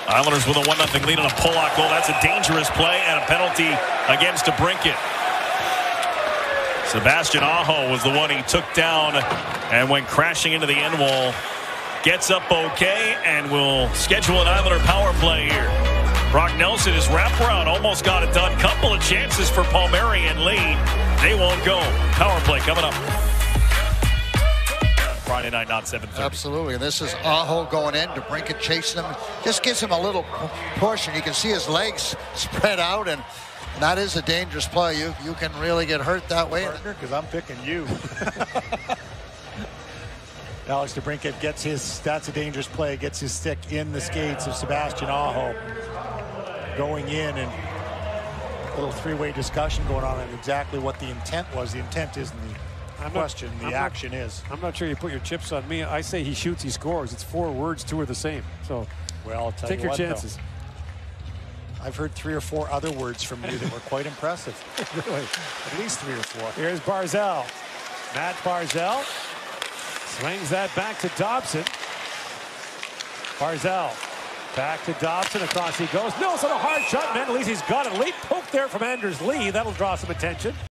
Islanders with a 1-0 lead on a pull-out goal. That's a dangerous play and a penalty against DeBrincat. Sebastian was the one he took down and went crashing into the end wall. Gets up okay and will schedule an Islander power play here. Brock Nelson is wraparound, almost got it done. Couple of chances for Palmieri and Lee. They won't go. Power play coming up. Friday night, not 7:30. Absolutely, and this is Aho going in. DeBrincat chasing him. Just gives him a little push, and you can see his legs spread out, and that is a dangerous play. You can really get hurt that way. Because I'm picking you. Alex DeBrincat gets his, that's a dangerous play, gets his stick in the skates of Sebastian Aho. Going in, and a little three-way discussion going on exactly what the intent was. The intent isn't the question, the action is. I'm not sure you put your chips on me. I say he shoots, he scores. It's 4 words, 2 are the same. So, well, I'll tell take you your what, chances. Though, I've heard 3 or 4 other words from you that were quite impressive. Really? At least 3 or 4. Here's Barzal. Matt Barzal swings that back to Dobson. Barzal back to Dobson. Across he goes. Nelson, a hard shot. Mandolisi's got it. Late poke there from Anders Lee. That'll draw some attention.